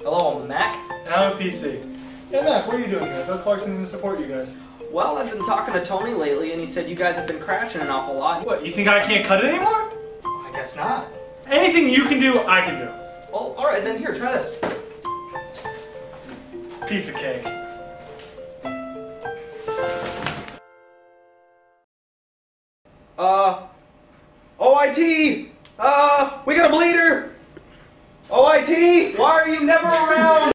Hello, I'm Mac. And I'm a PC. Hey Mac, what are you doing here? I thought Clarkson didn't support you guys. Well, I've been talking to Tony lately, and he said you guys have been crashing an awful lot. What, you think I can't cut it anymore? I guess not. Anything you can do, I can do. Well, alright, then here, try this. Piece of cake. OIT! We got a bleeder! OIT! Why are you never around?